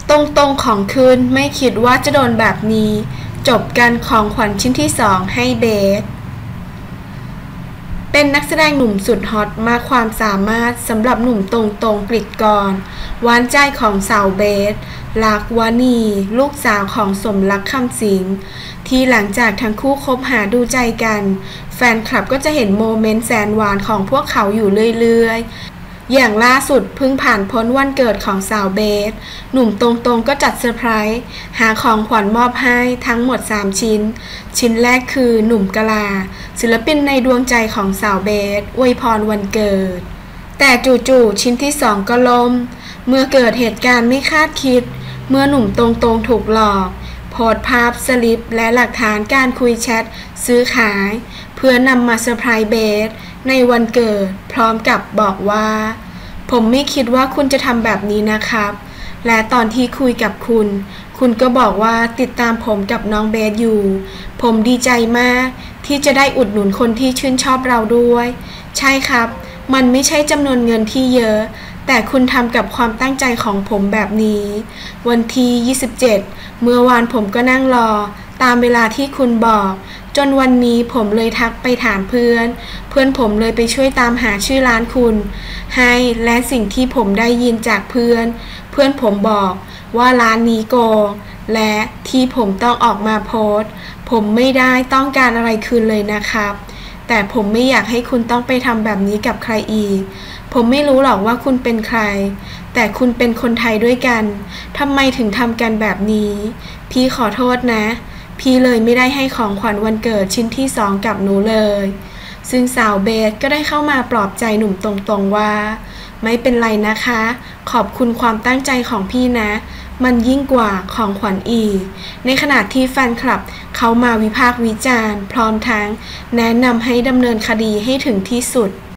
ตรงๆของคืนไม่คิดว่าจะโดนแบบนี้จบกันของขวัญชิ้นที่2ให้เบสเป็นนักแสดงหนุ่มสุดฮอตมากความสามารถสำหรับหนุ่มตรงๆกฤษกรหวานใจของสาวเบสลักวณีลูกสาวของสมรักคำสิงห์ที่หลังจากทั้งคู่คบหาดูใจกันแฟนคลับก็จะเห็นโมเมนต์แสนหวานของพวกเขาอยู่เรื่อยๆอย่างล่าสุดเพิ่งผ่านพ้นวันเกิดของสาวเบสหนุ่มตรงๆก็จัดเซอร์ไพรส์หาของขวัญมอบให้ทั้งหมด3ชิ้นแรกคือหนุ่มกะลาศิลปินในดวงใจของสาวเบสอวยพรวันเกิดแต่จู่ๆชิ้นที่2ก็ล่มเมื่อเกิดเหตุการณ์ไม่คาดคิดเมื่อหนุ่มตรงๆถูกหลอกโพสต์ภาพสลิปและหลักฐานการคุยแชทซื้อขายเพื่อนำมาเซอร์ไพรส์เบสในวันเกิดพร้อมกับบอกว่าผมไม่คิดว่าคุณจะทำแบบนี้นะครับและตอนที่คุยกับคุณก็บอกว่าติดตามผมกับน้องเบสอยู่ผมดีใจมากที่จะได้อุดหนุนคนที่ชื่นชอบเราด้วยใช่ครับมันไม่ใช่จำนวนเงินที่เยอะแต่คุณทำกับความตั้งใจของผมแบบนี้วันที่27เมื่อวานผมก็นั่งรอตามเวลาที่คุณบอกจนวันนี้ผมเลยทักไปถามเพื่อนผมเลยไปช่วยตามหาชื่อร้านคุณให้และสิ่งที่ผมได้ยินจากเพื่อนผมบอกว่าร้านนี้โกงและที่ผมต้องออกมาโพสต์ผมไม่ได้ต้องการอะไรคืนเลยนะครับแต่ผมไม่อยากให้คุณต้องไปทำแบบนี้กับใครอีกผมไม่รู้หรอกว่าคุณเป็นใครแต่คุณเป็นคนไทยด้วยกันทำไมถึงทำกันแบบนี้พี่ขอโทษนะพี่เลยไม่ได้ให้ของขวัญวันเกิดชิ้นที่2กับหนูเลยซึ่งสาวเบสก็ได้เข้ามาปลอบใจหนุ่มตรงๆว่าไม่เป็นไรนะคะขอบคุณความตั้งใจของพี่นะมันยิ่งกว่าของขวัญอีกในขณะที่แฟนคลับเขามาวิพากษ์วิจารณ์พร้อมทั้งแนะนำให้ดำเนินคดีให้ถึงที่สุด